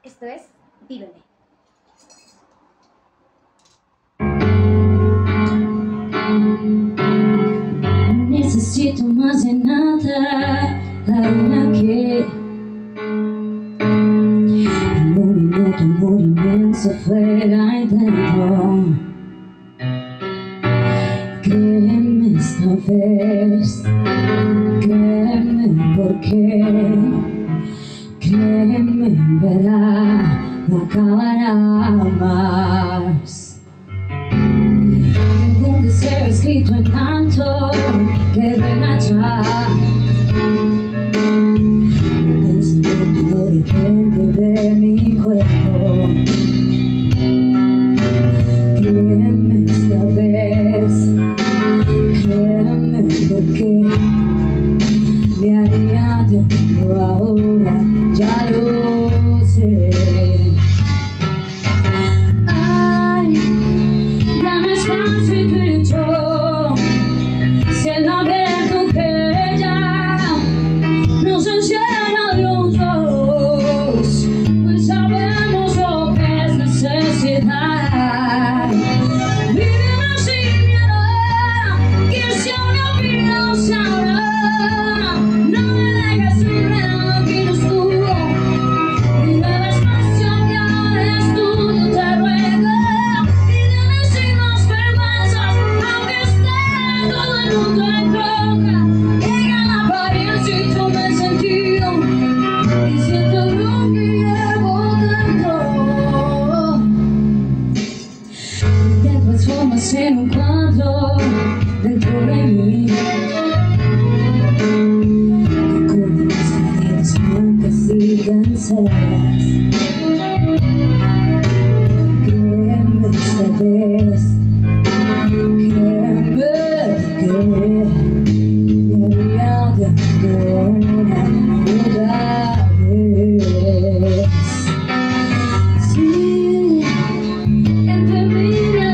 Esto es Víveme. Necesito más de nada, harina que un amor inmenso fuera y dentro. Créeme esta vez, créeme porque, créeme verá, no acabará más. Tengo un deseo escrito en alto que venga ya. Un pensamiento diferente de mi cuerpo. Créeme esta vez, créeme porque me haría tiempo ahora, ya lo sé. En un cuadro dentro de mí, con mis paredes blancas y cansadas. Créeme esta vez, créeme que me haría de ahora otra vez. Sí, entre mí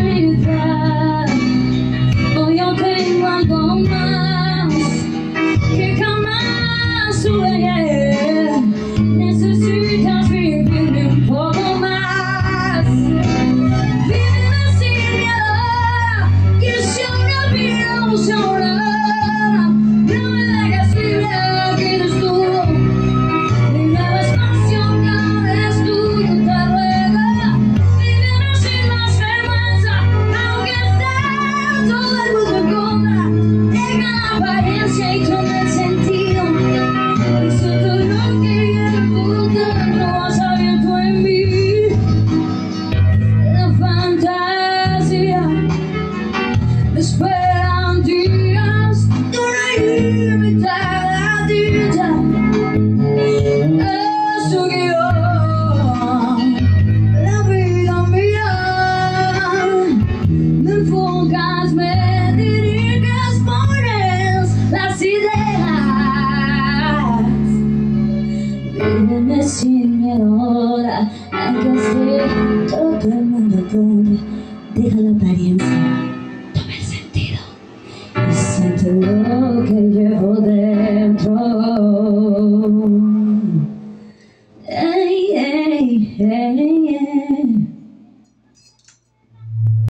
necesitas vivirme un poco más. Víveme sin miedo, que si ahora miramos ahora, no me dejes libre, que eres tú. Mi nuevo espacio que ahora es tuyo, te ruego. Víveme sin más vergüenza, aunque esté todo el mundo en contra. Deja la apariencia y toma el sentido. Esperan días de una ilimitada dicha. Es tu guión, la vida mía. Me enfocas, me diriges, pones las ideas. Víveme sin miedo ahora, aunque esté todo el mundo en contra. Deja la apariencia, siento lo que llevo dentro.